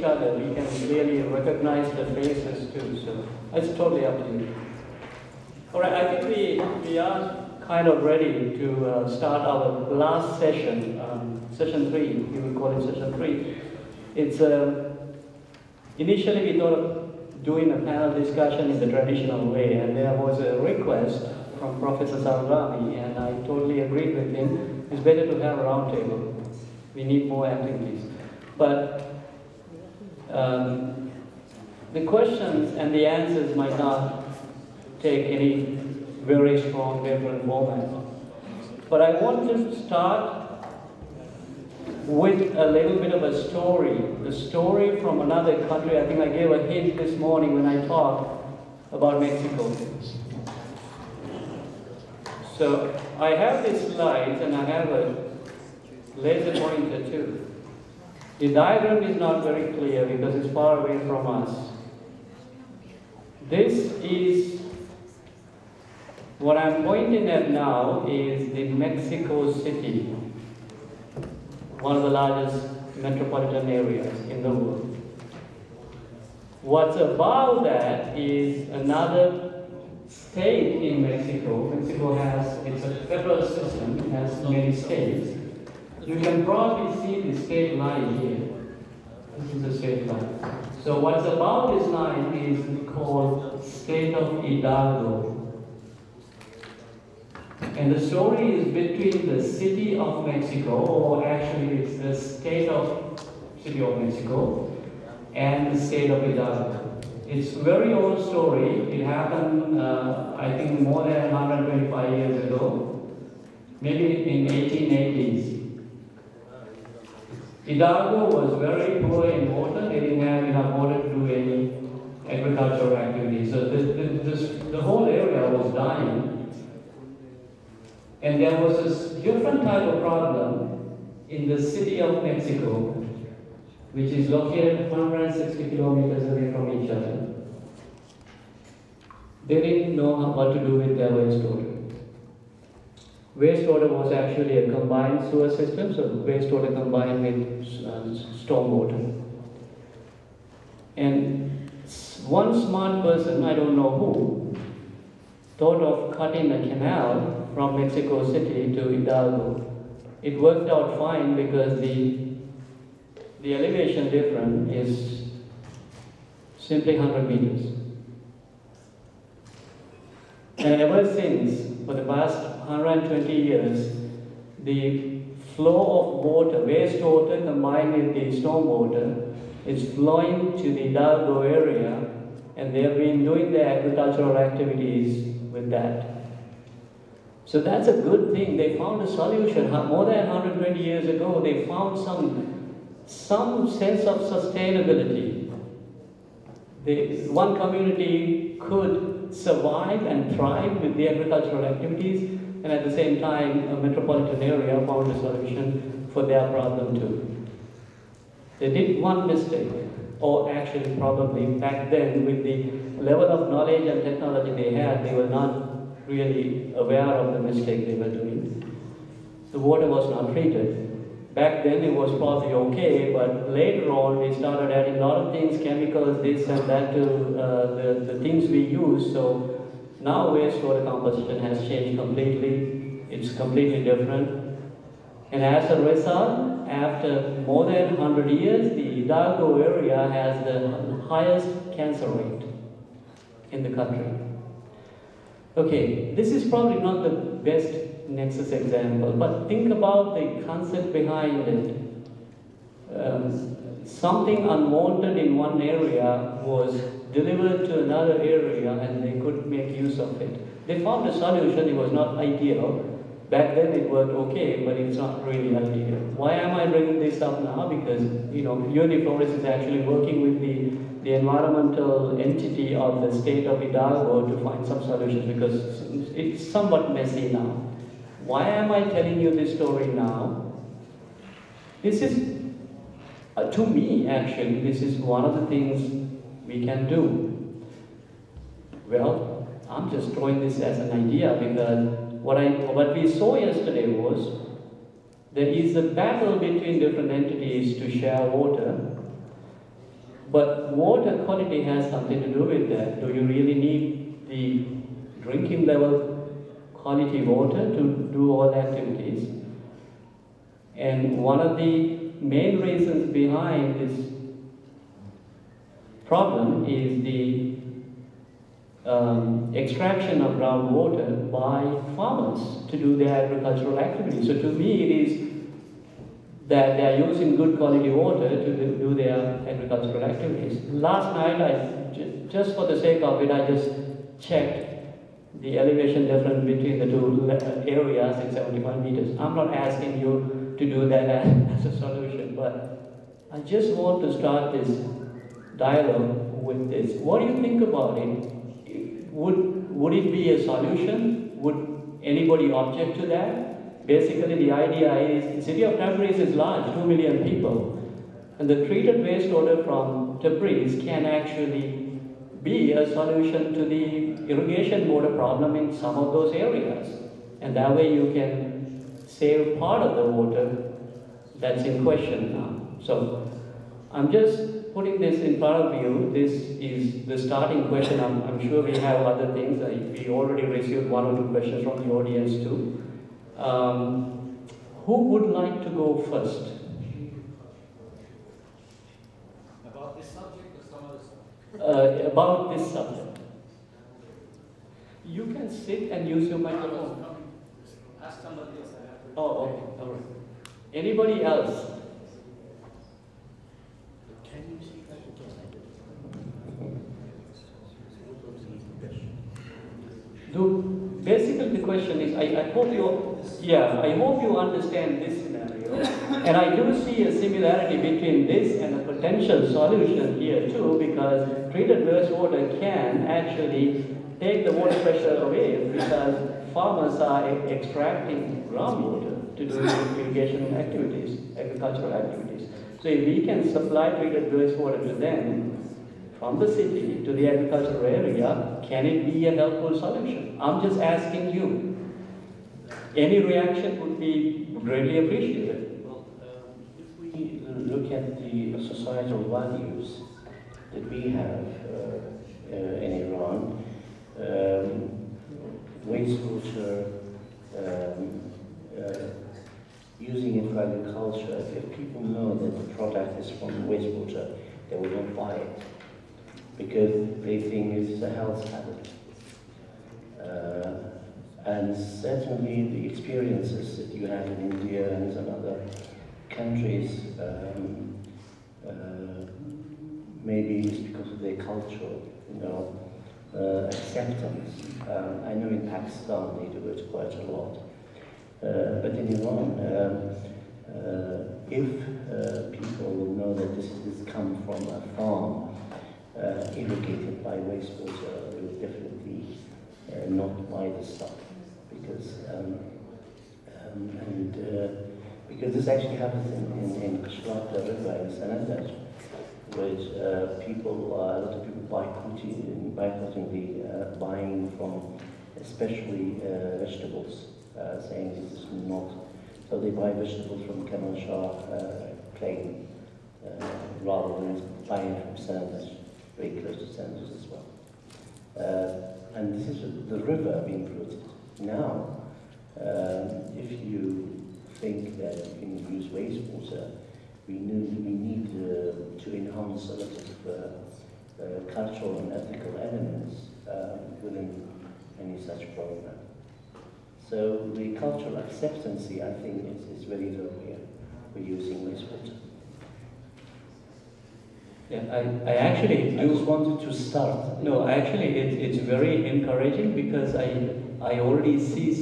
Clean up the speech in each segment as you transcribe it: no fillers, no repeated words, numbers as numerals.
each other, we can clearly recognize the faces too. So it's totally up to you. All right, I think we are kind of ready to start our last session, session 3. We will call it session 3. It's initially we thought of doing a panel discussion in the traditional way, and there was a request from Professor Sarvami, and I totally agreed with him. It's better to have a roundtable. We need more activities. But the questions and the answers might not take any very strong different format. But I want to start with a little bit of a story from another country. I think I gave a hint this morning when I talked about Mexico. So I have these slides and I have a laser pointer too. The diagram is not very clear because it's far away from us. This is what I'm pointing at now is the Mexico City, one of the largest metropolitan areas in the world. What's above that is another state in Mexico. Mexico it's a federal system, it has many states. You can probably see the state line here. This is the state line. So what's above this line is called State of Hidalgo. And the story is between the city of Mexico, or actually it's the state of city of Mexico, and the state of Hidalgo. It's a very old story. It happened, I think, more than 125 years ago, maybe in 1880s. Hidalgo was very poor in water. They didn't have enough water to do any agricultural activity. So the whole area was dying. And there was this different type of problem in the city of Mexico, which is located 160 kilometers away from each other. They didn't know what to do with their wastewater. Wastewater was actually a combined sewer system, so wastewater combined with stormwater. And one smart person, I don't know who, thought of cutting a canal from Mexico City to Hidalgo. It worked out fine because the elevation difference is simply 100 meters. And ever since, for the past 120 years, the flow of water, wastewater combined with the stormwater, is flowing to the Hidalgo area, and they have been doing their agricultural activities with that. So that's a good thing. They found a solution. More than 120 years ago, they found some sense of sustainability. One community could survive and thrive with the agricultural activities, and at the same time, a metropolitan area found a solution for their problem too. They did one mistake, or actually probably back then with the level of knowledge and technology they had, they were not really aware of the mistake they were doing. The water was not treated. Back then it was probably okay, but later on they started adding a lot of things, chemicals, this and that to the things we use. So now wastewater composition has changed completely. It's completely different. And as a result, after more than 100 years, the Hidalgo area has the highest cancer rate in the country. Okay, this is probably not the best Nexus example, but think about the concept behind it. Something unwanted in one area was delivered to another area and they could make use of it. They found a solution. It was not ideal. Back then it worked okay, but it's not really ideal. Why am I bringing this up now? Because, Uniflores is actually working with the environmental entity of the state of Hidalgo to find some solutions, because it's somewhat messy now. Why am I telling you this story now? This is, to me actually, this is one of the things we can do. Well, I'm just throwing this as an idea because what we saw yesterday was there is a battle between different entities to share water. But water quality has something to do with that. Do you really need the drinking level quality water to do all activities? And one of the main reasons behind this problem is the extraction of groundwater by farmers to do their agricultural activities. So to me it is that they are using good quality water to do their agricultural activities. Last night, just for the sake of it, I just checked the elevation difference between the two areas in 75 meters. I'm not asking you to do that as a solution, but I just want to start this dialogue with this. What do you think about it? Would it be a solution? Would anybody object to that? Basically, the idea is the city of Tabriz is large, 2 million people, and the treated wastewater from Tabriz can actually be a solution to the irrigation water problem in some of those areas. And that way you can save part of the water that's in question now. So I'm just putting this in front of you. This is the starting question. I'm sure we have other things. We already received 1 or 2 questions from the audience too. Who would like to go first? About this subject or some other subject? About this subject. You can sit and use your microphone. Ask somebody else. Oh, okay. All right. Anybody else? Can you see that? Basically, the question is, I hope you understand this scenario, and I do see a similarity between this and a potential solution here too, because treated wastewater can actually take the water pressure away, because farmers are extracting groundwater to do irrigation activities, agricultural activities. So if we can supply treated wastewater to them from the city to the agricultural area, can it be a helpful solution? I'm just asking you. Any reaction would be greatly appreciated. Well, if we look at the societal values that we have in Iran, wastewater, using it for agriculture, if people know that the product is from wastewater, they will not buy it, because they think it's a health hazard. And certainly the experiences that you have in India and some other countries, maybe it's because of their culture, acceptance. I know in Pakistan they do it quite a lot. But in Iran, if people know that this come from a farm irrigated by wastewater, they will definitely not buy the stuff, because this actually happens in Kashmir River in Sanandaj, which a lot of people boycotting the buying from, especially vegetables, saying this is not. So they buy vegetables from Kermanshah plain rather than buying from Sanandaj, very close to Sanandaj as well. And this is the river being polluted. Now, if you think that you can use wastewater, we need to enhance a lot of cultural and ethical elements within any such program. So the cultural acceptancy, I think, is very low here. We're using wastewater. Yeah, I actually I just wanted to start. No, actually, it's very encouraging, because I already see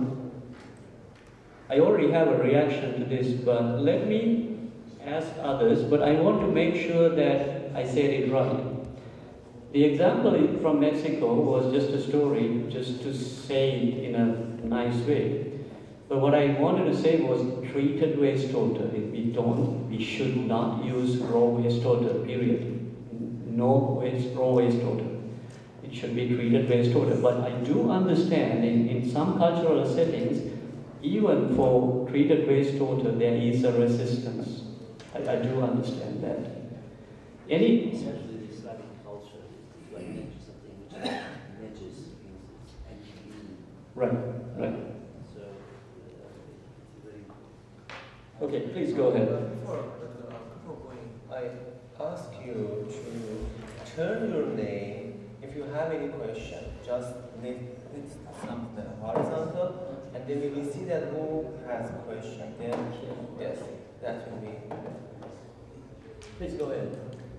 I already have a reaction to this, but let me ask others, but I want to make sure that I said it right. The example from Mexico was just a story, just to say it in a nice way. But what I wanted to say was treated wastewater. We should not use raw wastewater, period. No raw wastewater. It should be treated wastewater. But I do understand in some cultural settings, even for treated wastewater, there is a resistance. I do understand that. Any Essentially, the Islamic culture is like something which Nexus means NGE. right, right. So it's very. Okay, please go ahead. Before going, I ask you to turn your name. If you have any question, just lift something horizontal, and then we will see that who has a question. Then yes, that will be. Please go ahead.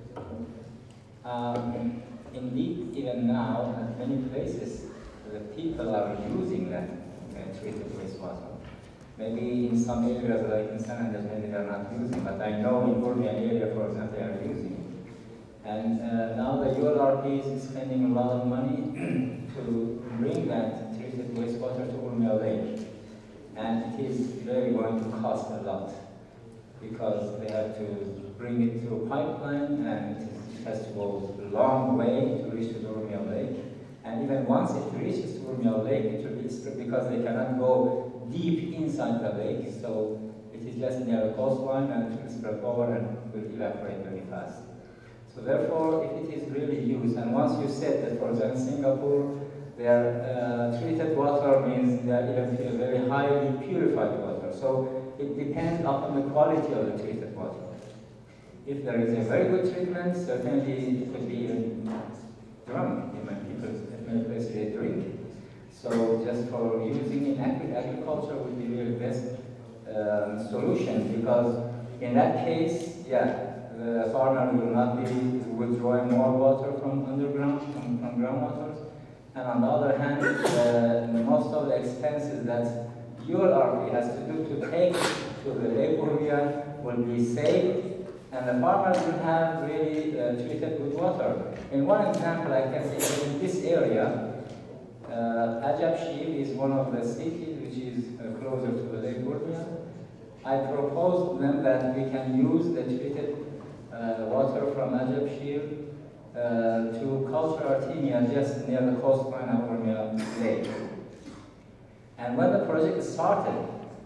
Indeed, even now, at many places, the people are using that treated wastewater. Maybe in some areas, like in San Andreas, maybe they're not using, but I know in Urmia area, for example, they are using it. And now the ULRP is spending a lot of money to bring that treated wastewater to Urmia Lake. And it is really going to cost a lot, because they have to bring it through a pipeline, and it has to go a long way to reach to the Urmia Lake. And even once it reaches to Urmia Lake, it will be stripped because they cannot go deep inside the lake, so it is just near the coastline, and it will spread over and will evaporate very fast. So therefore, if it is really used, and once you said that, for example, in Singapore, their treated water means they are even very highly purified water. So it depends upon the quality of the treated water. If there is a very good treatment, certainly it could be even drunk. In many places they drink it. So just for using in agriculture would be really the best solution, because in that case, yeah, the farmer will not be withdrawing more water from underground, from groundwaters. And on the other hand, most of the expenses that ULRP has to do to take to the lake Urmia will be saved, and the farmers will have really treated good water. In one example, I can say in this area, Ajabshir is one of the cities which is closer to the lake Urmia. I proposed them that we can use the treated water from Ajabshir to culture Artemia just near the coastline of Urmia Lake. And when the project started,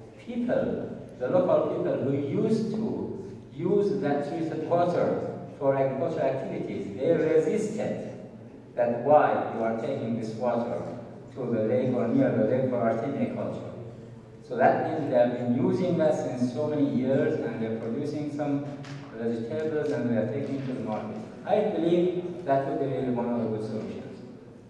the local people who used to use that treated water for agricultural activities, they resisted that why you are taking this water to the lake or near the lake for Artemia culture. So that means they have been using that since so many years, and they're producing some vegetables and they are taking to the market. I believe that would be really one of the good solutions.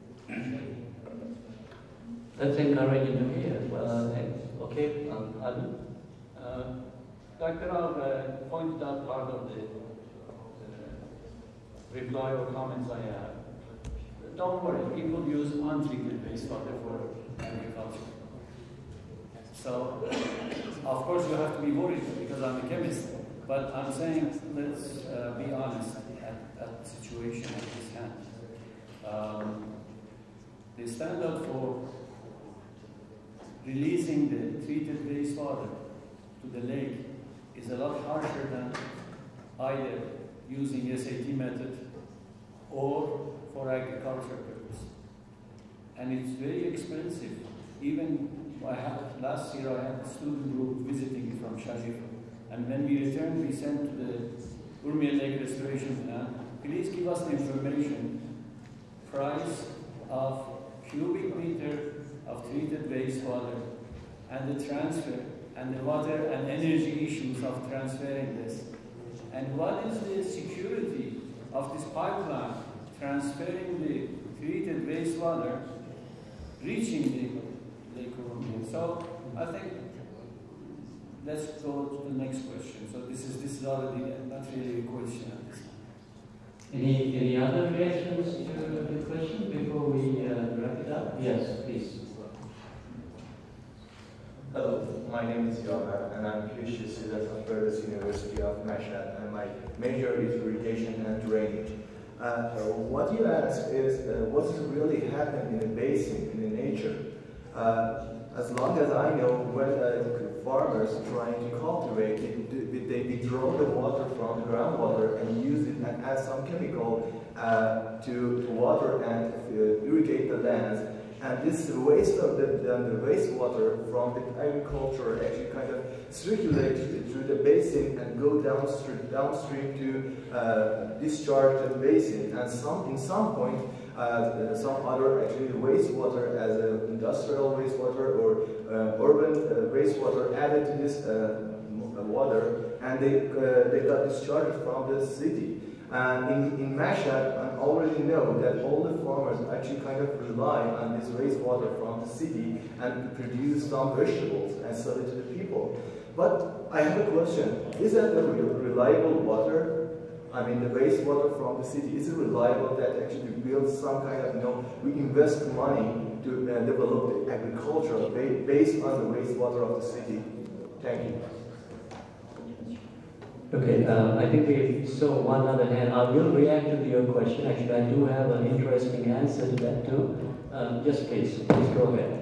That's encouraging to hear. Okay, Ali? Dr. Al pointed out part of the reply or comments I have. Don't worry, people use untreated wastewater for agriculture. So, of course, you have to be worried because I'm a chemist, but I'm saying let's be honest at the situation at this hand. The standard for releasing the treated wastewater to the lake is a lot harsher than either using SAT method or for agriculture purpose. And it's very expensive. Even last year I had a student group visiting from Shajir, and when we returned we sent to the Urmia Lake Restoration Plan, please give us the information, price of cubic meter of treated wastewater and the transfer and the water and energy issues of transferring this. And what is the security of this pipeline transferring the treated wastewater, reaching the Lake Urmia? So I think let's go to the next question. So this is already not really a question at this time. Any other reactions to the question before we wrap it up? Yes, please. Hello, my name is Yoga, and I'm a PhD student at Fergus University of Mashhad, and my major is irrigation and drainage. What you asked is what is really happening in the basin, in the nature. As long as I know, when farmers trying to cultivate, they withdraw the water from groundwater and use it and add some chemical to water and irrigate the lands. And this waste of the wastewater from the agriculture actually kind of circulate through the basin and go downstream to discharge the basin. And in some point, some other actually wastewater as industrial wastewater or urban wastewater added to this water, and they got discharged from the city. And in Mashhad, I already know that all the farmers actually kind of rely on this wastewater from the city and produce some vegetables and sell it to the people. But I have a question: is that the reliable water? I mean, the wastewater from the city, is it reliable that actually build some kind of, we invest money to develop the agriculture based on the wastewater of the city? Thank you. Okay, I think we saw one other hand. I will react to your question. Actually, I do have an interesting answer to that too. Just please go ahead.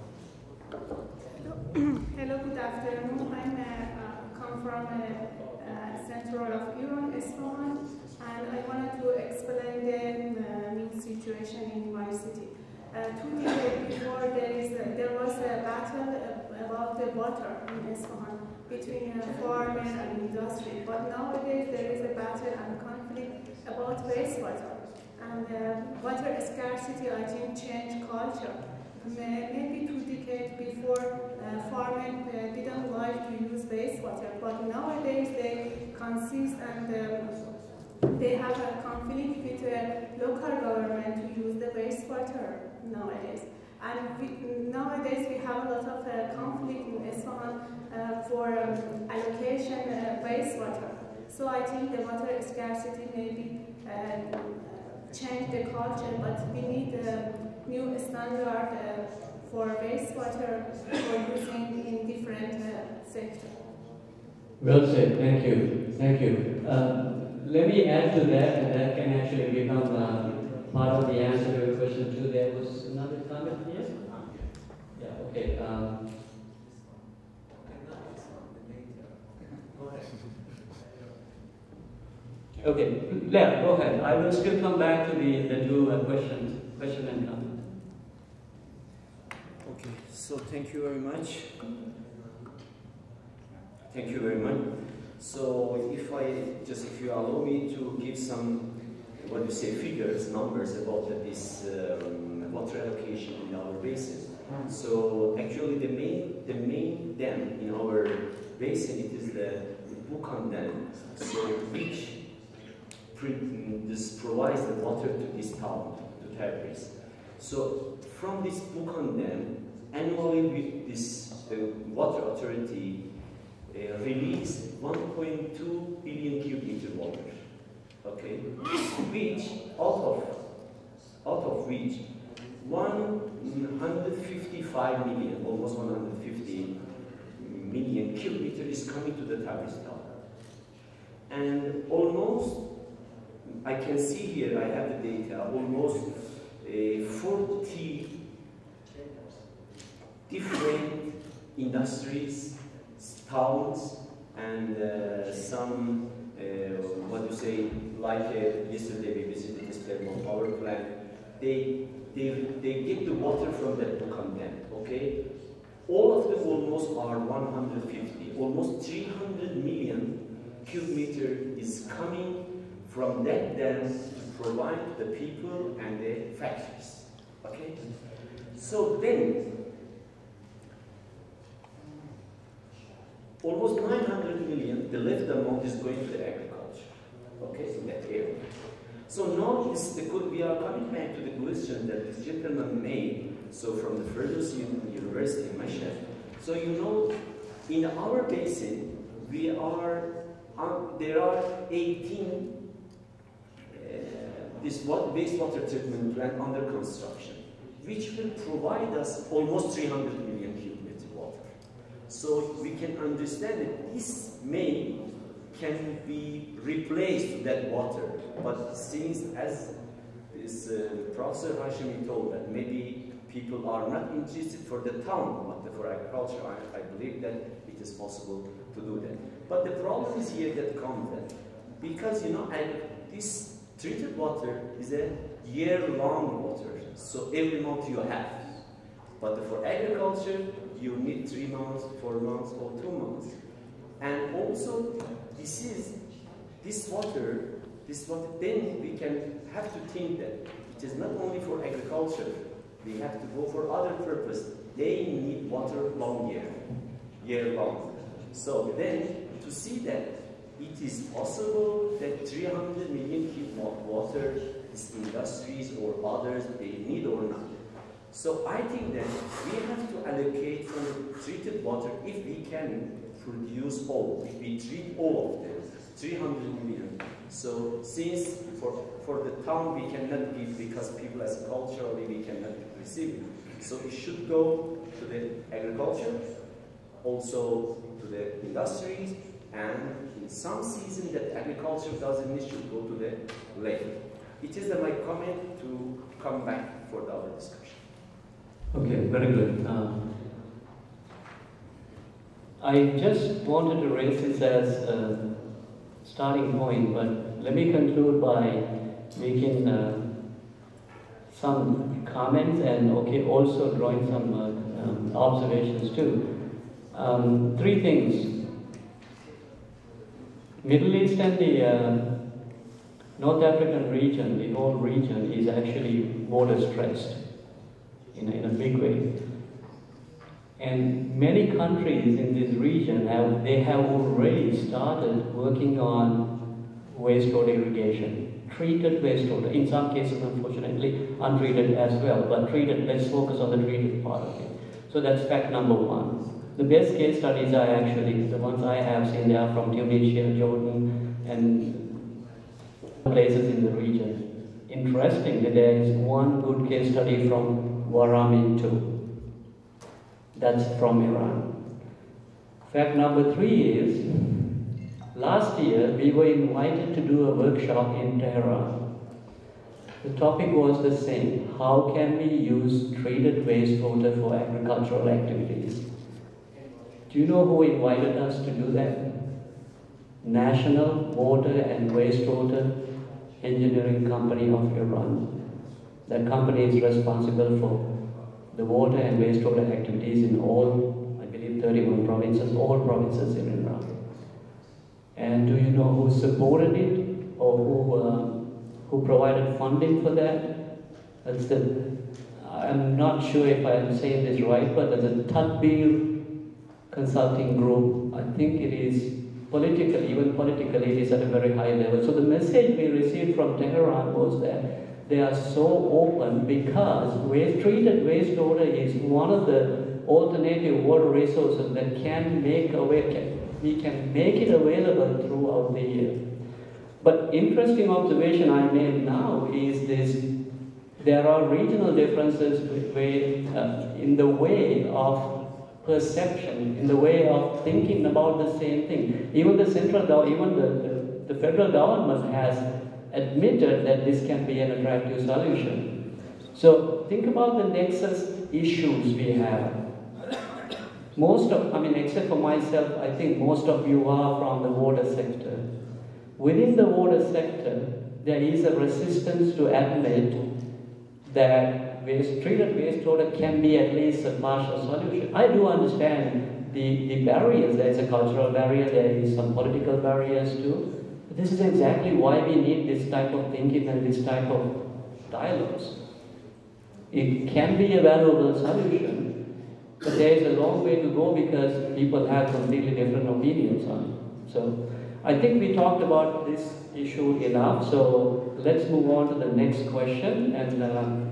Hello, good afternoon. I come from central of Iran, Isfahan, and I wanted to explain the new situation in my city. 2 decades before, there was a battle about the water in Isfahan between farmer and industry, but nowadays there is a battle and conflict about wastewater. And water scarcity, I think, changed culture. Maybe 2 decades before, farming didn't like to use wastewater, but nowadays they consist and they have a conflict with the local government to use the wastewater nowadays. And nowadays we have a lot of conflict in Isfahan for allocation wastewater. So I think the water scarcity maybe change the culture, but we need a new standard for wastewater for using in different sectors. Well said. Thank you. Thank you. Let me add to that, and that can actually become part of the answer to your question too. There was another comment here. Yeah. Okay. Okay, Leah, go ahead. I will still come back to the two question and comment. Okay, so thank you very much. Thank you very much. So if you allow me to give some, figures, numbers about this water allocation in our basin. So actually the main dam in our basin, it is the Bukan Dam, so which this provides the water to this town, to Tabriz. So from this Bukan Dam, annually with this water authority release 1.2 billion cubic meter water. Okay, which out of which 155 million, almost 150 million cubic meter is coming to the Tabriz town, and almost, I can see here, I have the data, almost 40 different industries, towns, and some, like yesterday we visited this thermal power plant, they get the water from that Bukan Dam, okay? All of them almost are 150, almost 300 million cubic meter is coming from that dam to provide the people and the factories, okay? So then, almost 900 million, the left amount is going to the agriculture, okay, in that area. So now we are coming back to the question that this gentleman made, so from the Firdaus University in Mashhad. So in our basin, there are 18 this wastewater treatment plant under construction, which will provide us almost 300 million cubic meter water. So we can understand that this can be replaced that water, but since, as this Professor Hashemi told, that maybe people are not interested for the town, but for agriculture, I believe that it is possible to do that. But the problem is here that comes that because this treated water is a year-long water, so every month you have. But for agriculture, you need 3 months, 4 months, or 2 months. And also, this water, then we can have to think that it is not only for agriculture. We have to go for other purpose. They need water year long. So then, to see that it is possible that 300 million cubic water, these industries or others, they need or not. So I think that we have to allocate from the treated water if we can produce all, if we treat all of them, 300 million. So since for the town we cannot give because people as culturally we cannot receive it. So it should go to the agriculture, also to the industries, and in some season that agriculture doesn't need should go to the lake. It is my comment to come back for the other discussion. Okay, very good. I just wanted to raise this as a starting point, but let me conclude by making some comments and also drawing some observations too. 3 things. Middle East and the North African region, the whole region is actually water stressed in a big way. And many countries in this region have already started working on wastewater irrigation, treated wastewater, in some cases unfortunately untreated as well, but treated, let's focus on the treated part of it. So that's fact number 1. The best case studies are actually, the ones I have seen, they are from Tunisia, Jordan, and places in the region. Interestingly, there is one good case study from Warami too. That's from Iran. Fact number 3 is, last year we were invited to do a workshop in Tehran. The topic was the same: how can we use treated wastewater for agricultural activities? Do you know who invited us to do that? National Water and Wastewater Engineering Company of Iran. That company is responsible for the water and wastewater activities in all, I believe, 31 provinces, all provinces in Iran. And do you know who supported it or who provided funding for that? I'm not sure if I'm saying this right, but there's a Tadbir consulting group. I think it is even politically, it is at a very high level. So the message we received from Tehran was that they are so open because treated wastewater is one of the alternative water resources that we can make it available throughout the year. But interesting observation I made now is this: there are regional differences in the way of perception, in the way of thinking about the same thing. Even the federal government has admitted that this can be an attractive solution. So think about the Nexus issues we have. Except for myself, I think most of you are from the water sector. Within the water sector, there is a resistance to admit that treated wastewater can be at least a partial solution. I do understand the barriers. There is a cultural barrier, there is some political barriers too. But this is exactly why we need this type of thinking and this type of dialogues. It can be a valuable solution, but there is a long way to go because people have completely different opinions on it. So I think we talked about this issue enough, so let's move on to the next question. And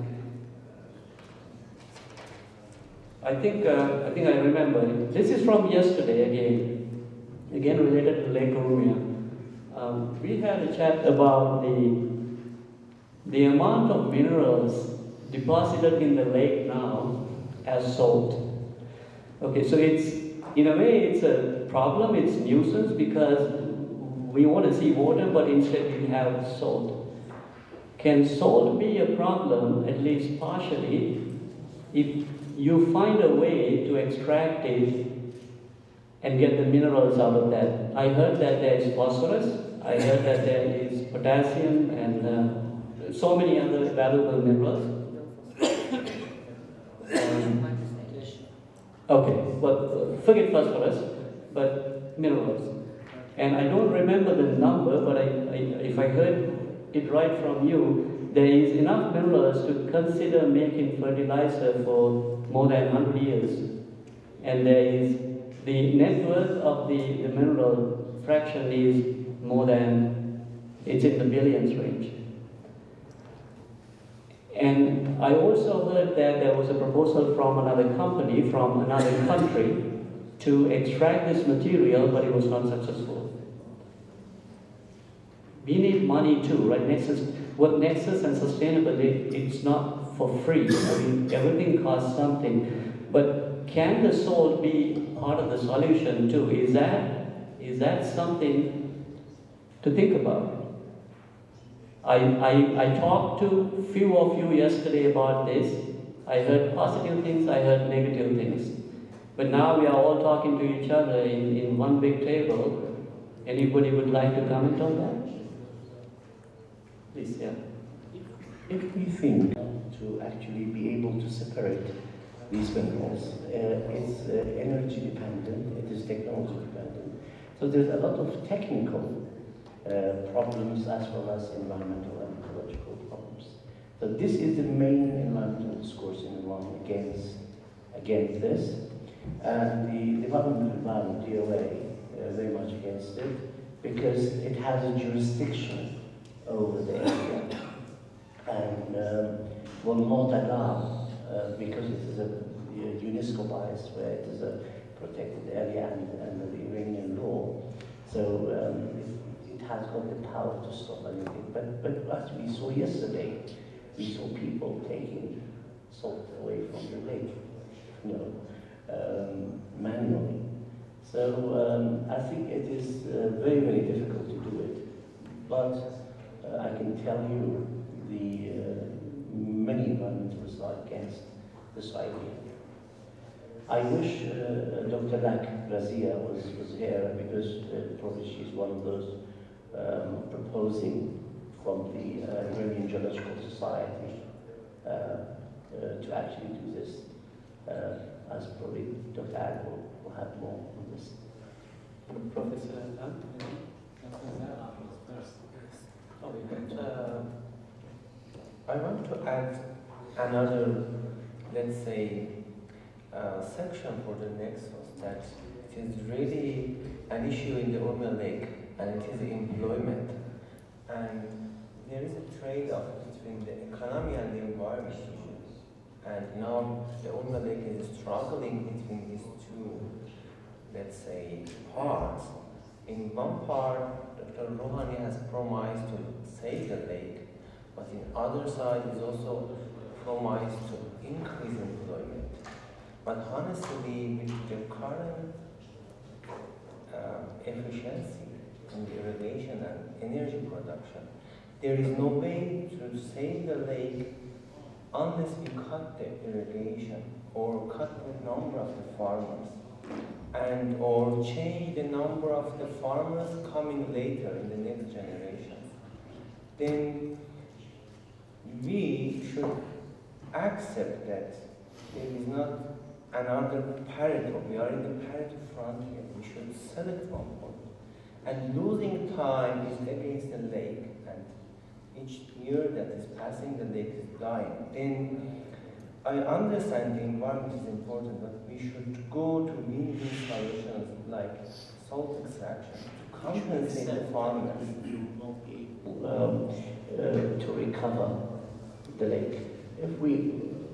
I think I remember. This is from yesterday again related to Lake Urmia. We had a chat about the amount of minerals deposited in the lake now as salt. Okay, so in a way it's a problem, it's nuisance because we want to see water, but instead we have salt. Can salt be a problem, at least partially, if you find a way to extract it and get the minerals out of that? I heard that there is phosphorus. I heard that there is potassium and so many other valuable minerals. Okay, well, forget phosphorus, but minerals. And I don't remember the number, but if I heard it right from you, there is enough minerals to consider making fertilizer for more than 100 years. And there is the net worth of the mineral fraction is more than, it's in the billions range. And I also heard that there was a proposal from another company, from another country, to extract this material, but it was not successful. We need money too, right? Nexus, what Nexus and sustainability, it's not for free. I mean, everything costs something. But can the salt be part of the solution too? Is that something to think about? I talked to a few of you yesterday about this. I heard positive things, I heard negative things. But now we are all talking to each other in one big table. Anybody would like to comment on that? Please, yeah. If we think to actually be able to separate these minerals, it's energy dependent, it is technology dependent. So there's a lot of technical problems as well as environmental and ecological problems. So this is the main environmental discourse in Iran against this. And the Department of Environment, DOA, very much against it, because it has a jurisdiction over the area. And will not allow, because it is a UNESCO bias where it is a protected area and the Iranian law, so it has got the power to stop anything. But as we saw yesterday, we saw people taking salt away from the lake, manually. So I think it is very, very difficult to do it. But I can tell you many environmentalists are against this idea. I wish Dr. Razia was here, because probably she's one of those proposing from the Iranian Geological Society to actually do this, as probably Dr. Ag will have more on this. Professor I want to add another, let's say, section for the Nexus, that it is really an issue in the Urmia Lake, and it is employment. And there is a trade-off between the economy and the environment issues. And now the Urmia Lake is struggling between these two, let's say, parts. In one part, Dr. Rouhani has promised to save the lake, but in other side is also promised to increase employment. But honestly, with the current efficiency in the irrigation and energy production, there is no way to save the lake unless we cut the irrigation or cut the number of the farmers, and or change the number of the farmers coming later in the next generation. Then we should accept that there is not another Pareto. We are in the Pareto frontier. We should select one point. And losing time is against the lake, and each year that is passing, the lake is dying. Then I understand the environment is important, but we should go to win-win solutions like salt extraction to compensate the farmers. To recover the lake. If we,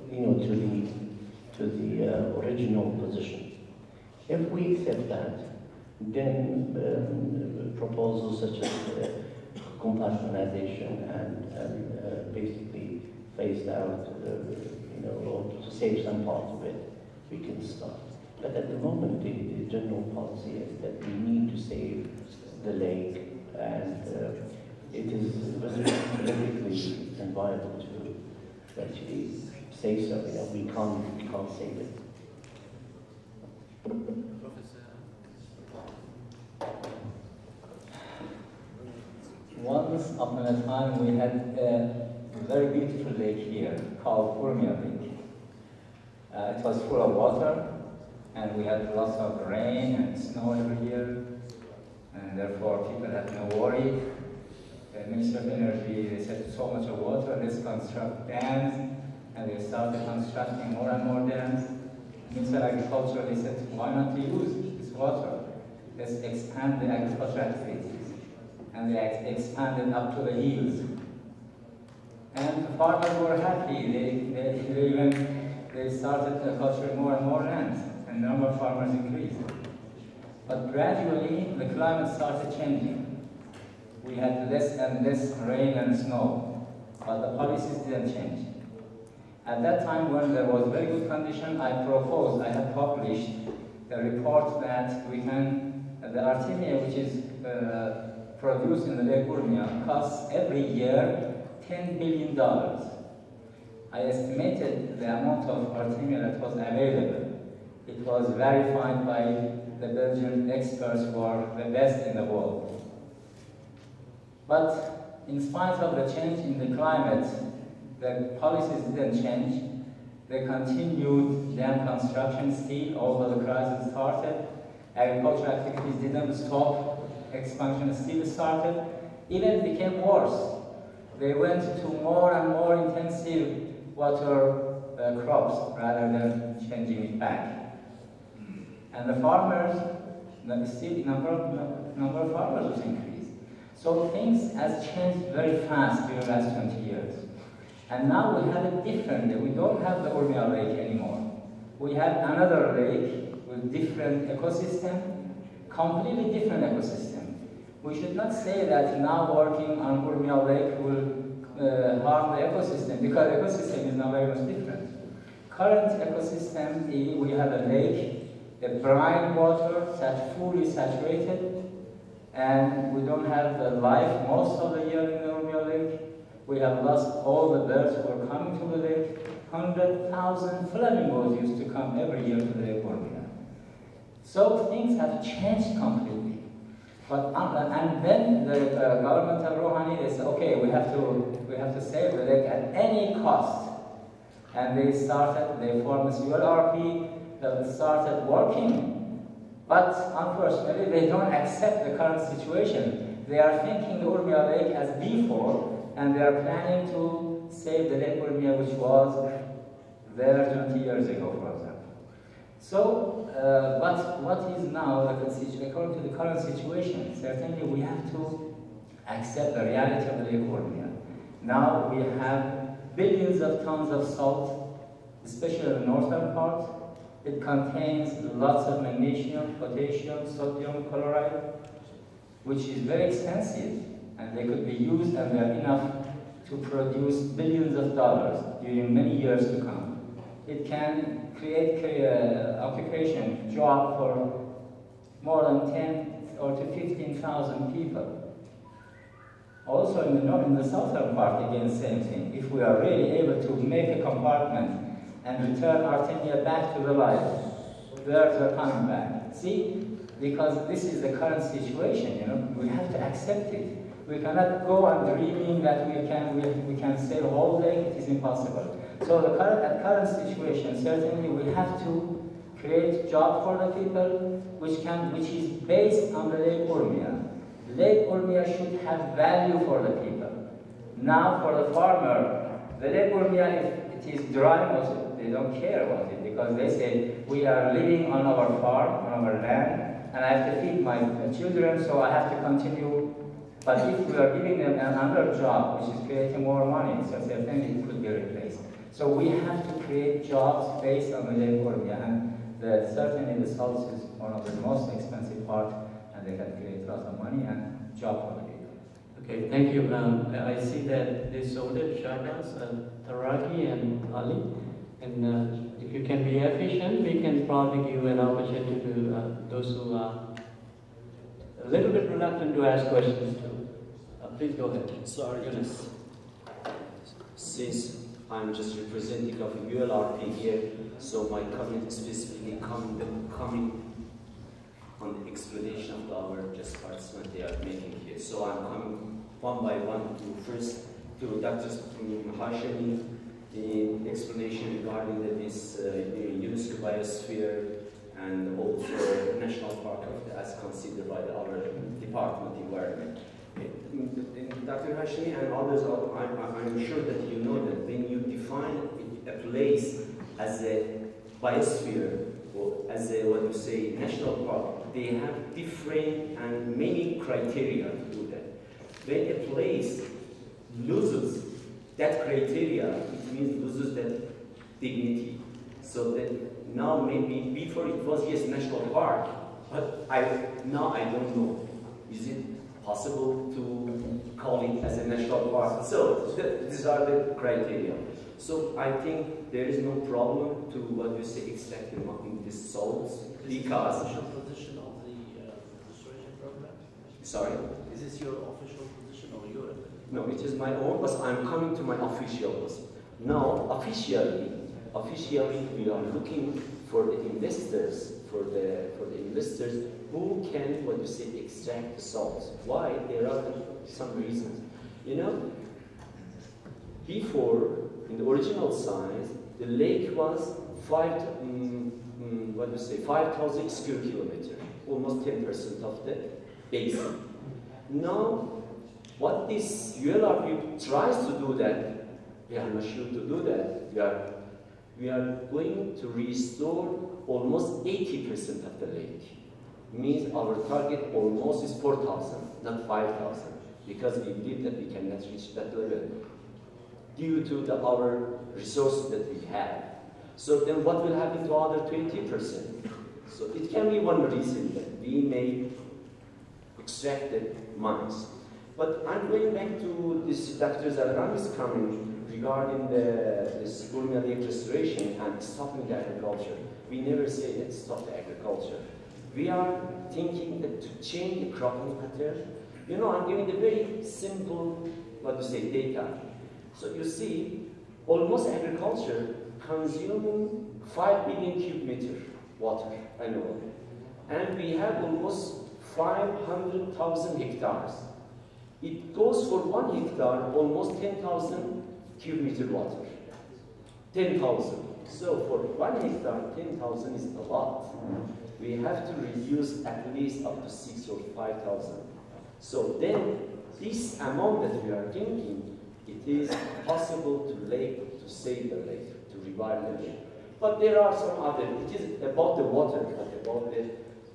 to the original position, if we accept that, then proposals such as compartmentalization and basically phased out, or to save some part of it, we can start. But at the moment, the general policy is that we need to save the lake, and it is politically inviolable to actually say so. We can't save it. upon a time, we had a very beautiful lake here called Urmia Lake. It was full of water, and we had lots of rain and snow every year, and therefore people had no worry. The Ministry of Energy, they said so much of water, let's construct dams, and they started constructing more and more dams. Ministry of Agriculture, they said, why not use this water? Let's expand the agricultural activities. And they expanded up to the hills. And the farmers were happy. They started culturing more and more land, and the number of farmers increased. But gradually, the climate started changing. We had less and less rain and snow, but the policies didn't change. At that time, when there was very good condition, I had published a report that we can, the artemia, which is produced in the Lake Urmia, costs every year $10 billion. I estimated the amount of artemia that was available. It was verified by the Belgian experts who are the best in the world. But in spite of the change in the climate, the policies didn't change. They continued dam construction still, although the crisis started. Agricultural activities didn't stop. Expansion still started. Even it became worse. They went to more and more intensive water crops rather than changing it back. And the farmers, the number of farmers was increased. So things has changed very fast during the last 20 years. And now we have it differently. We don't have the Urmia Lake anymore. We have another lake with different ecosystem, completely different ecosystem. We should not say that now working on Urmia Lake will harm the ecosystem, because the ecosystem is now very much different. Current ecosystem, we have a lake, a brine water, fully saturated, and we don't have the life most of the year in the Urmia Lake. We have lost all the birds who are coming to the lake. 100,000 flamingos used to come every year to the Lake Urmia. So things have changed completely. But and then the government of Rouhani, they said, okay, we have to save the lake at any cost. And they formed this ULRP that started working. But unfortunately, they don't accept the current situation. They are thinking the Urmia Lake as before, and they are planning to save the Lake Urmia, which was there 20 years ago, for example. So, but what is now, according to the current situation, certainly we have to accept the reality of the Lake Urmia. Now we have billions of tons of salt, especially in the northern part. It contains lots of magnesium, potassium, sodium chloride, which is very expensive, and they could be used, and they are enough to produce billions of dollars during many years to come. It can create occupation, job for more than 10 or to 15,000 people. Also in the southern part, again, same thing. If we are really able to make a compartment and return artemia back to the life, birds are coming back. See? Because this is the current situation, you know, we have to accept it. We cannot go on dreaming that we can save a whole lake. It is impossible. So the current situation, certainly we have to create job for the people, which is based on the Lake Urmia. Lake Urmia should have value for the people. Now for the farmer, the Lake Urmia, if it is dry, they don't care about it, because they say, we are living on our farm, on our land, and I have to feed my children, so I have to continue. But if we are giving them another job, which is creating more money, so certainly it could be replaced. So we have to create jobs based on the Lake Urmia, and certainly the salt is one of the most expensive parts, and they can create lots of money and job for the people. Okay, thank you. I see that this Oded, Shahbaz, Taraki, and Ali. And if you can be efficient, we can probably give an opportunity to those who are a little bit reluctant to ask questions too. Please go ahead. Sorry, Yunus. Since I'm just representing of ULRP here, so my comment is specifically coming on the explanation of our just participant they are making here. So I'm coming one by one to Dr. Hashemi, the explanation regarding this UNESCO biosphere and also national park as considered by our Department of Environment. Dr. Hashemi and others, I'm sure that you know that when you define a place as a biosphere or as a, what you say, national park, they have different and many criteria to do that. When a place loses that criteria, it means loses that dignity. So that now maybe before it was yes national park, but now I don't know. Is it possible to call it as a national park? So these are the criteria. So I think there is no problem to what you say extracting these salts because. Is this your official position of the restoration program? Sorry. Is this your official position or your? No, it is my own, but I'm coming to my official list. Now, officially, we are looking for the investors, for the investors who can, what you say, extract the salts. Why? There are some reasons. You know, before, in the original size, the lake was 5,000 square kilometers, almost 10% of the basin. Now, what this ULRP tries to do that, we are not sure to do that. We are going to restore almost 80% of the lake. Means our target almost is 4,000, not 5,000, because we believe that we cannot reach that level due to our resources that we have. So then what will happen to other 20%? So it can be one reason that we may extract the mines. But I'm going back to this Dr. Zarrami's comment regarding this Urmia lake restoration and stopping the agriculture. We never say let's stop the agriculture. We are thinking that to change the cropping pattern. You know, I'm giving a very simple, data. So you see, almost agriculture consuming 5 billion cubic meter water annually. And we have almost 500,000 hectares. It goes for 1 hectare almost 10,000 cubic meter water. 10,000. So for 1 hectare, 10,000 is a lot. We have to reduce at least up to 6 or 5,000. So then, this amount that we are thinking, it is possible to save the lake, to revive the lake. But there are some other, it is about the water, but about the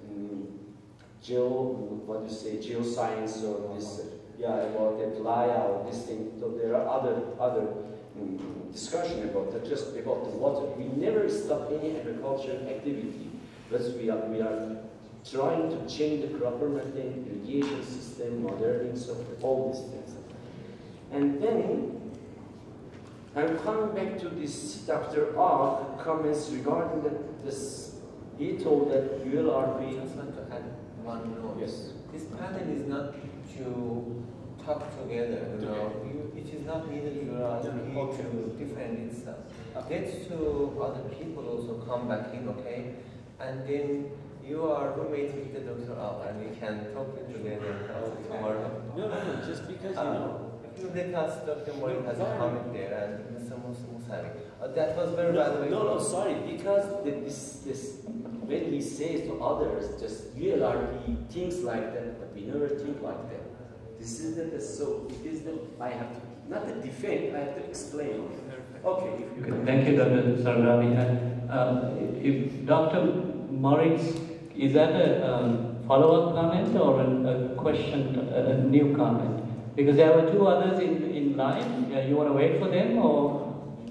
geoscience or this, about the playa or this thing. So there are other discussion about that, just about the water. We never stop any agricultural activity, but we are trying to change the crop permitting, irrigation system, modernizing, so all these things. And then I'm coming back to this Dr. R comments regarding this. He told that ULRP. I just want to add one note. Yes. This pattern is not to talk together, you know. It is not needed ULRP to defend itself. Let to other people also come back in, okay? And then you are roommates with the Dr. Al, and we can talk together tomorrow. No, just because you know. If you let us, Dr. Morin has a comment there, and Mr. Musari. That was very valuable. No, sorry, because when he says to others, just ULRP thinks like that, but we never think like that. This is I have to, not to defend, I have to explain. Okay. Thank you, Dr. Sarrami. If Dr. Moritz, is that a follow-up comment or a question, a new comment? Because there were two others in line. You want to wait for them or?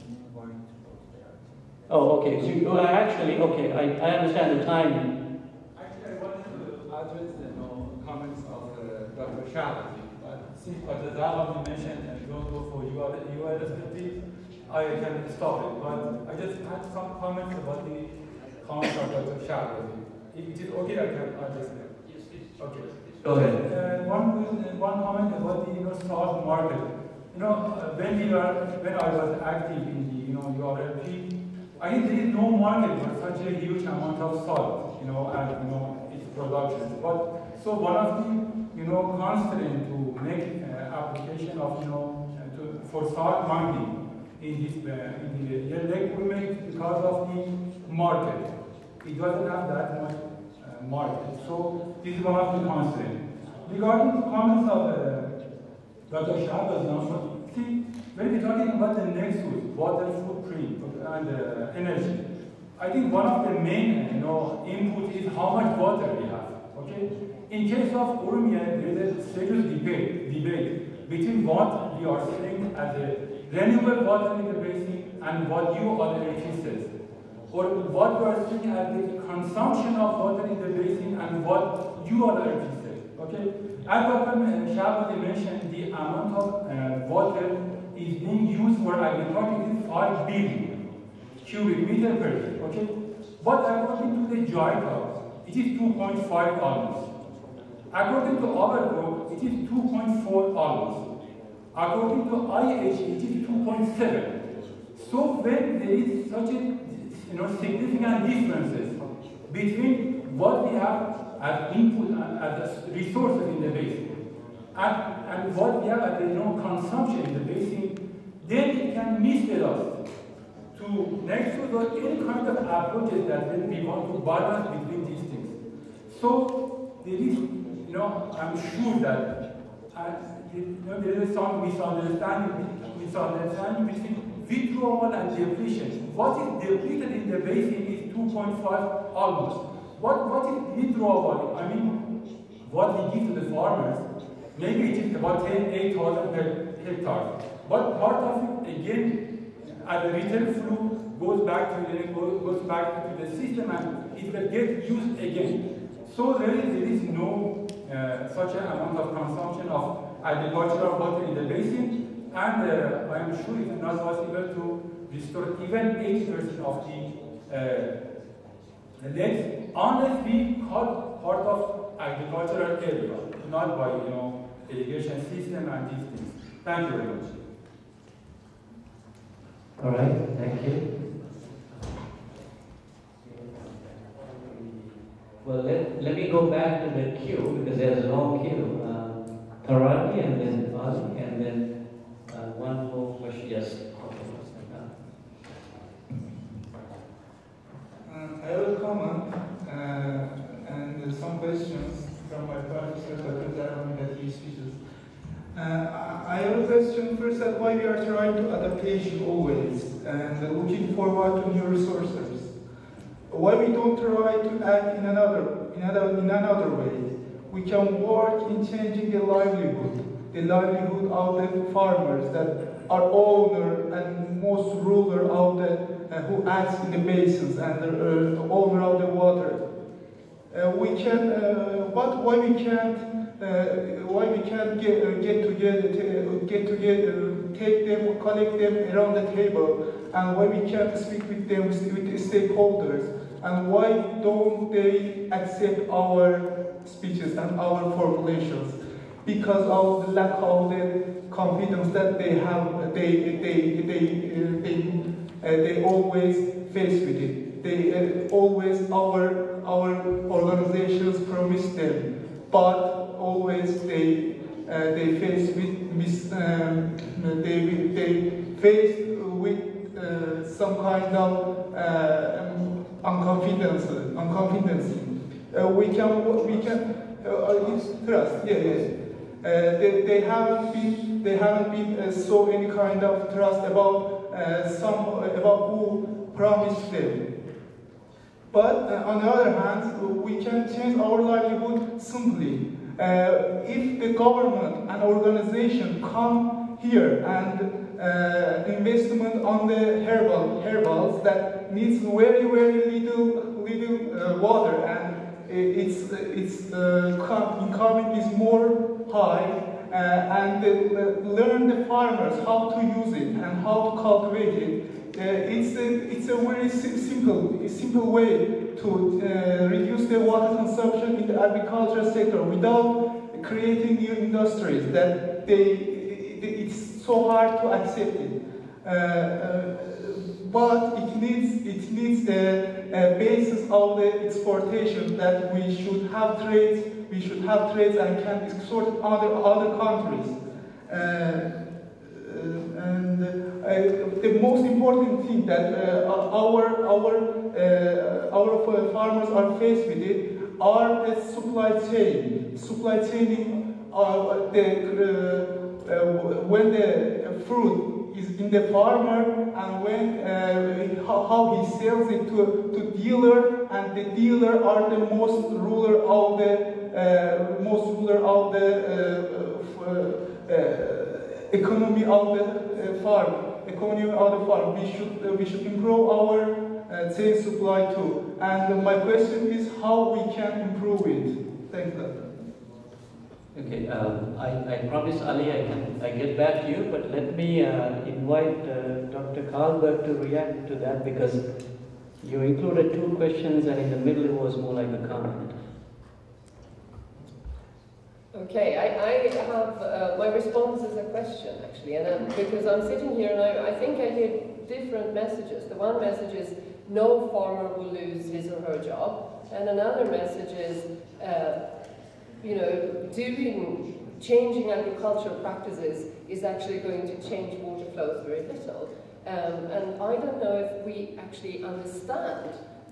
Oh, okay. So you actually, okay, I understand the timing. Actually, I wanted to address the comments of Dr. Shah. But since Dr. Zahab mentioned and don't go for ULSP, I can stop it. But I just had some comments about the comments of Dr. Shah. If it is okay, I can address them. Yes, please. Okay. Go ahead. One comment about the salt market. When I was active in the URLP, I think there is no market for such a huge amount of salt, and its production. But so one of the constraints to make application of for salt mining in this in the lake we make because of the market. It doesn't have that much market. So this is one of the constraints. Regarding the comments of Dr. Shahbaz, see, when we're talking about the Nexus, water footprint and energy, I think one of the main input is how much water we have. Okay? In case of Urmia, there is a serious debate between what we are saying as a renewable water in the basin and what you other says, or what we are saying as the consumption of water in the basin and what you other says. Okay? As Dr. Shahbaz mentioned, the amount of water is being used for agriculture is 5 billion cubic meter per day. Okay? But according to the JICA, it is 2.5 almost. According to our group, it is 2.4 almost. According to IH, it is 2.7. So when there is such a significant differences between what we have as input and as resources in the basin and what we have as consumption in the basin, then it can mislead us to Nexus or any kind of approaches that when we want to balance between these things. So there is, I'm sure that there is some misunderstanding between withdrawal and depletion. What is depleted in the basin is 2.5 almost. What is withdrawal? I mean, what we give to the farmers, maybe it is about 8,000 per hectare. But part of it, again, as the return flow goes back to the system and it will get used again. So there is no such an amount of consumption of agricultural water in the basin, and I am sure it is not possible to restore even 80% of the lakes unless we cut part of agricultural area, not by irrigation system and these things. Thank you very much. All right, thank you. Well, let me go back to the queue because there's a long queue. Tarani and then Ali and then one more question. Yes. I will comment and some questions from my professor that he speaks. I have a question first that why we are trying to adaptation always and looking forward to new resources. Why we don't try to act in another way? We can work in changing the livelihood of the farmers that are owner and most ruler of the who acts in the basins and the owner of the water. We can, but why we can't get together, take them, collect them around the table, and why we can't speak with them, with the stakeholders, and why don't they accept our speeches and our formulations? Because of the lack of the confidence that they have, they always face with it. They always our organizations promise them, but always they face with they face with some kind of unconfidence. We can it's trust. Yes. They haven't been so any kind of trust about about who promised them. But on the other hand, we can change our livelihood simply. If the government and organization come here and investment on the herbals that needs very little water and its income is more high and learn the farmers how to use it and how to cultivate it. It's a very simple way to reduce the water consumption in the agricultural sector without creating new industries that it's so hard to accept it. But it needs a basis of the exportation that we should have trades and can export to other countries. The most important thing that our farmers are faced with it are the supply chain. Supply chain, when the fruit is in the farmer and when how he sells it to dealer, and the dealer are the most ruler of the economy of the farm. We should improve our chain supply too. And my question is how we can improve it. Thank you. Okay, I promise Ali I get back to you, but let me invite Dr. Karlberg to react to that, because you included two questions and in the middle it was more like a comment. Okay, I have, my response is a question actually, and because I'm sitting here and I think I hear different messages. The one message is no farmer will lose his or her job, and another message is, you know, changing agricultural practices is actually going to change water flows very little. And I don't know if we actually understand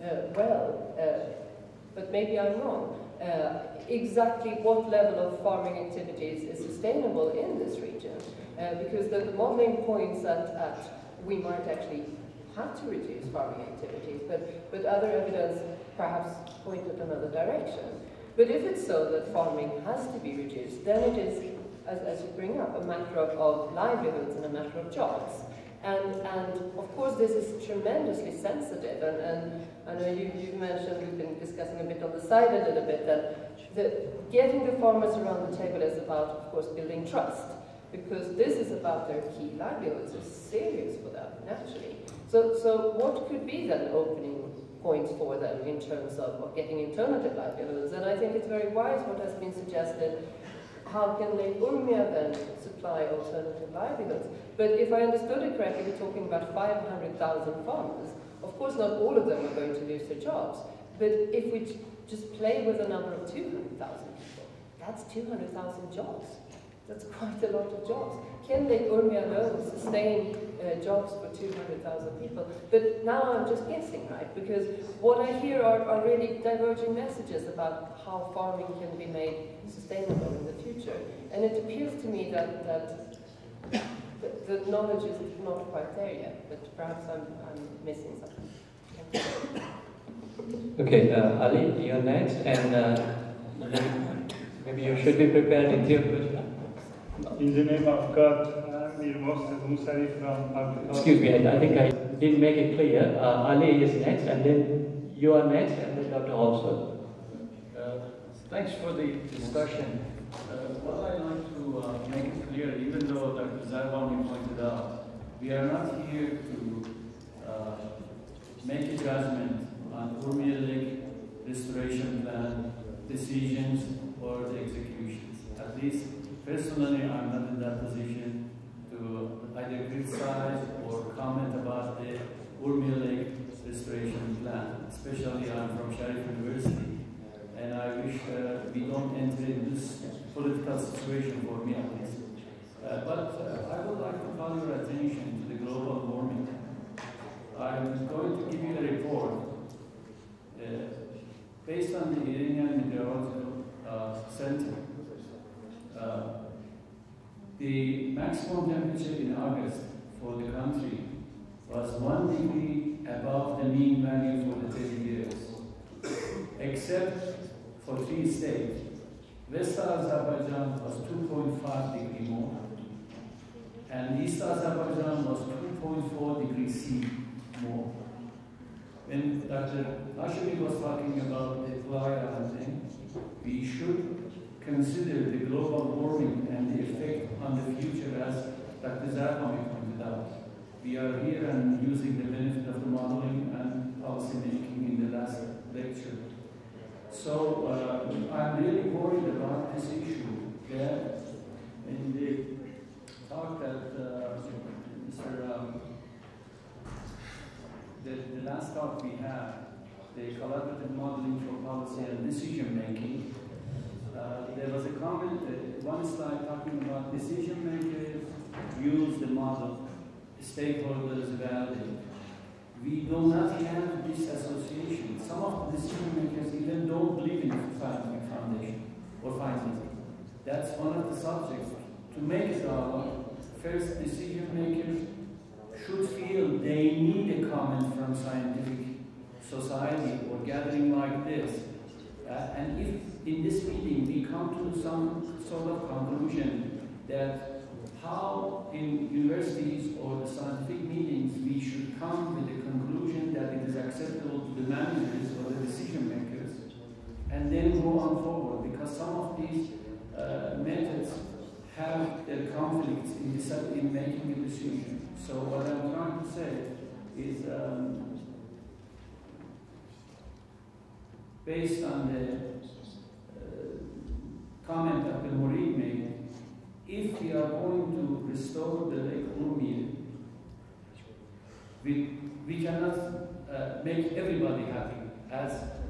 but maybe I'm wrong, exactly what level of farming activities is sustainable in this region. Because the modeling points at we might actually have to reduce farming activities, but other evidence perhaps point at another direction. But if it's so that farming has to be reduced, then it is, as you bring up, a matter of livelihoods and a matter of jobs. And of course this is tremendously sensitive, and I know you've mentioned, we've been discussing a bit on the side a little bit, that getting the farmers around the table is about, of course, building trust, because this is about their key livelihoods. It's serious for them, naturally. So what could be then opening points for them in terms of getting alternative livelihoods? And I think it's very wise what has been suggested. How can Lake Urmia then supply alternative livelihoods? But if I understood it correctly, we're talking about 500,000 farmers. Of course, not all of them are going to lose their jobs. But if we just play with a number of 200,000 people, that's 200,000 jobs. That's quite a lot of jobs. Can Lake Urmia alone sustain jobs for 200,000 people? But now I'm just guessing, right? Because what I hear are really diverging messages about how farming can be made sustainable in the future. And it appears to me that the knowledge is not quite there yet, but perhaps I'm missing something. Okay, Ali, you're next, and maybe you should be prepared with your question. In the name of God, I'm Musari from Africa. Excuse me, I think I didn't make it clear. Ali is next, and then you are next, and then Dr. Holsworth. Thanks for the discussion. What I'd like to make it clear, even though Dr. Zarwani pointed out, we are not here to make a judgment on Urmia Lake restoration plan decisions or the executions. At least personally, I'm not in that position to either criticize or comment about the Urmia Lake restoration plan. Especially, I'm from Sharif University, and I wish we don't enter in this political situation for me at least. But I would like to call your attention to the global warming. I'm going to give you a report based on the Iranian Meteorological Center. The maximum temperature in August for the country was 1 degree above the mean value for the 30 years, except for 3 states. West Azerbaijan was 2.5 degrees more, and East Azerbaijan was 2.4 degrees C more. When Dr. Hashemi was talking about the climate thing, we should consider the global warming and the effect on the future, as Dr. Zarwani pointed out. We are here and using the benefit of the modeling and policy making in the last lecture. So I'm really worried about this issue. That in the talk that the last talk we had, the collaborative modeling for policy and decision making, there was a comment one slide talking about decision makers use the model, stakeholders validate. We do not have this association. Some of the decision makers even don't believe in scientific foundation or findings. That's one of the subjects. To make a dialogue, first decision makers should feel they need a comment from scientific society or gathering like this. And if in this meeting we come to some sort of conclusion that how in universities or the scientific meetings we should come with the conclusion that it is acceptable to the managers or the decision makers, and then go on forward, because some of these methods have their conflicts in making a decision. So what I'm trying to say is, based on the comment that the Murid made, if we are going to restore the Lake Urmia, we cannot make everybody happy, as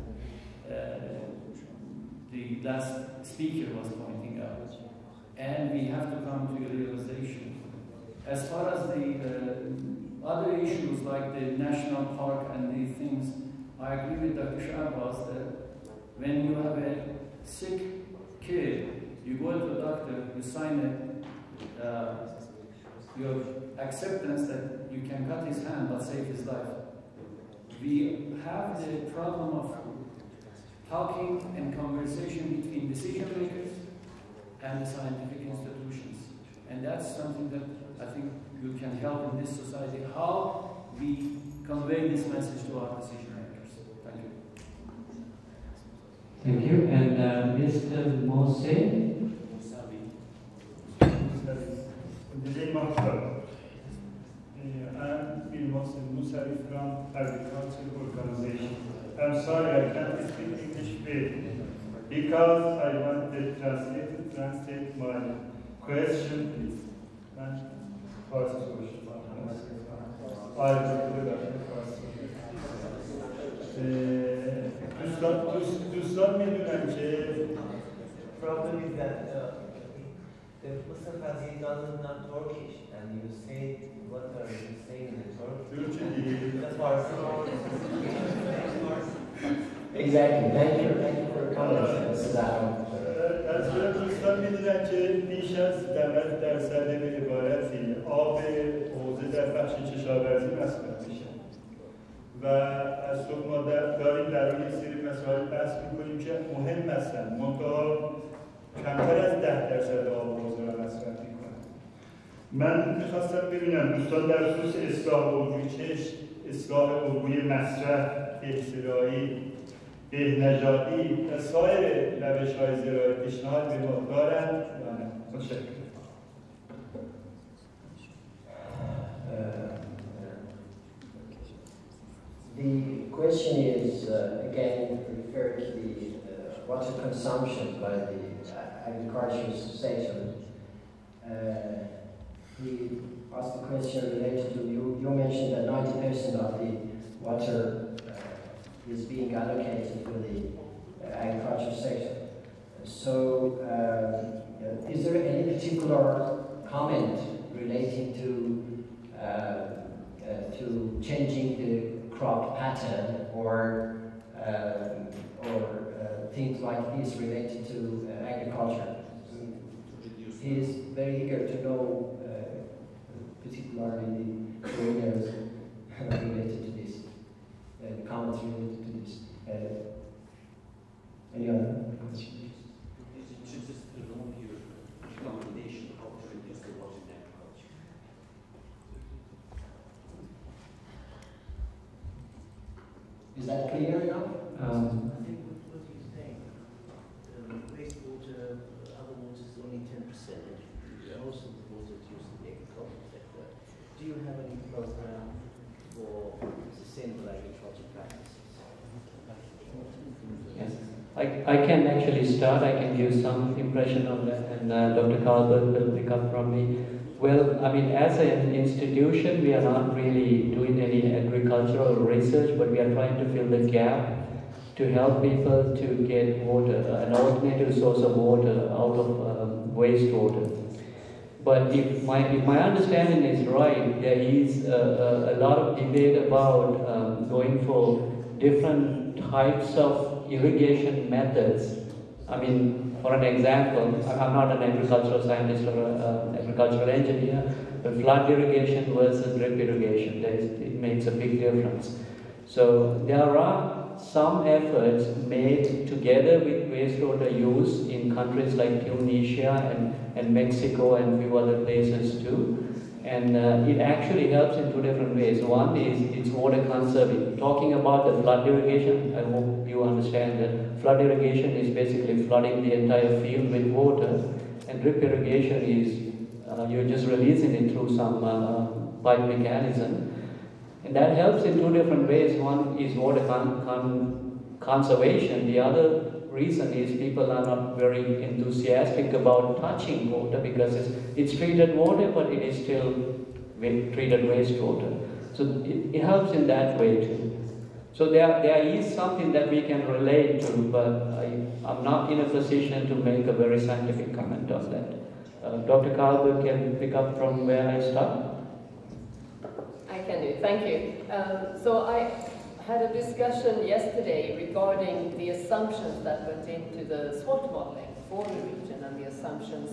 the last speaker was pointing out. And we have to come to a realization. As far as the other issues like the national park and these things, I agree with Dr. Shahbaz that when you have a sick kid, you go to a doctor, you sign your acceptance that you can cut his hand but save his life. We have the problem of talking and conversation between decision makers and the scientific institutions. And that's something that I think you can help in this society, how we convey this message to our decision makers. Thank you. Thank you. And Mr. Mose? In the name of God, I'm Bill Musari from Agriculture Organization. I'm sorry I can't speak English well, because I want the translator to translate my question, please. دوستان میدونن که problem is that the Muslim Qazi doesn't know Turkish, and you say what are you saying in the Turkish? That's Farsi. Exactly. Thank you for coming. از دوستان میدونن که بیش از 90% به عبارتی آب حوضه در بخش کشاورزی مصرف میشه و از صبح ما داریم در روی سری مسائل بحث میکنیم که مهم هستن، منتها کمتر از 10% آب حوضه را مصرف میکنن. من میخواستم ببینم دوستان در خصوص اصلاح الگوی چشم، اصلاح الگوی مصرف، احترایی، بهنژادی و سایر روش‌های زراعی پیشنهاد به ما دارند یا نه؟ متشکرم. The question is, again, referred to the water consumption by the agricultural sector. He asked the question related to, you mentioned that 90% of the water is being allocated for the agricultural sector. So, is there any particular comment relating to changing the crop pattern or things like this related to agriculture? He is very eager to know, particularly the areas related to this, comments related to this. Any other questions? Should just alone your recommendation of to reduce the water in agriculture. Is that clear enough? I think what he's saying, wastewater, other water is only 10%. Most of the water is used in the agricultural sector. Do you have any program for sustainable agriculture practices? Yes, I can actually start. I can give some impression of that, and Dr. Carlberg will pick up from me. Well, I mean, as an institution, we are not really doing any agricultural research, but we are trying to fill the gap to help people to get water, an alternative source of water out of wastewater. But if my understanding is right, there is a lot of debate about going for different types of irrigation methods. I mean, for an example, I'm not an agricultural scientist or an agricultural engineer, but flood irrigation versus drip irrigation, it makes a big difference. So there are some efforts made together with wastewater use in countries like Tunisia and Mexico and a few other places too. And it actually helps in two different ways. One is it's water conserving. Talking about the flood irrigation, I hope you understand that flood irrigation is basically flooding the entire field with water, and drip irrigation is you're just releasing it through some pipe mechanism. And that helps in two different ways. One is water conservation. The other reason is people are not very enthusiastic about touching water because it's treated water, but it is still treated wastewater. So it helps in that way too. So there is something that we can relate to, but I'm not in a position to make a very scientific comment on that. Dr. Kalber can pick up from where I start. I can do, thank you. So I had a discussion yesterday regarding the assumptions that went into the SWOT modeling for the region and the assumptions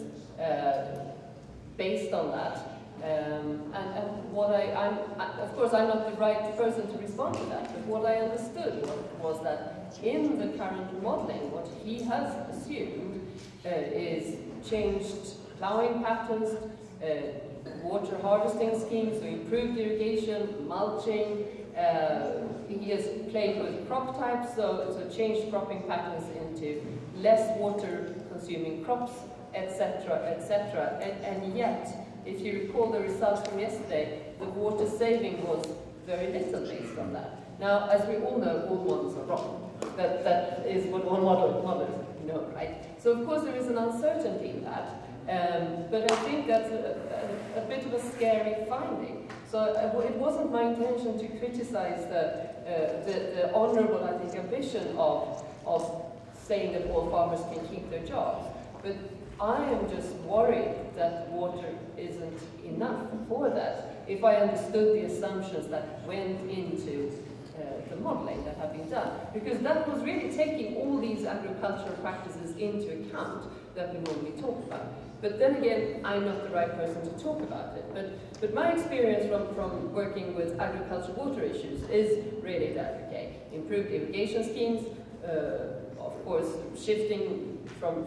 based on that. And what of course I'm not the right person to respond to that, but what I understood was that in the current modeling, what he has assumed is changed plowing patterns, water harvesting schemes, so improved irrigation, mulching. He has played with crop types, so changed cropping patterns into less water consuming crops, etc., etc. And yet, if you recall the results from yesterday, the water saving was very little based on that. Now, as we all know, all models are wrong. That is what all models know, right? So of course there is an uncertainty in that. But I think that's a bit of a scary finding. So it wasn't my intention to criticize the honourable, I think, ambition of saying that all farmers can keep their jobs. But I am just worried that water isn't enough for that. If I understood the assumptions that went into the modelling that have been done, because that was really taking all these agricultural practices into account that we normally talk about. But then again, I'm not the right person to talk about it. But my experience from working with agricultural water issues is really that, okay, improved irrigation schemes, of course, shifting from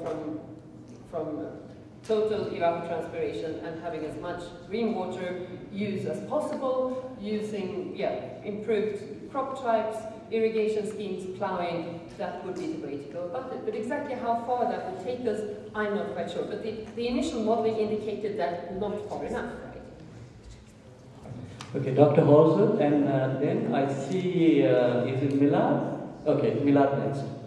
total evapotranspiration and having as much green water use as possible, using, improved crop types, irrigation schemes, ploughing, that would be the way to go about it. But exactly how far that would take us, I'm not quite sure. But the initial modeling indicated that not far enough, right? Okay, Dr. Horser, and then I see, is it Milad? Okay, Milad next.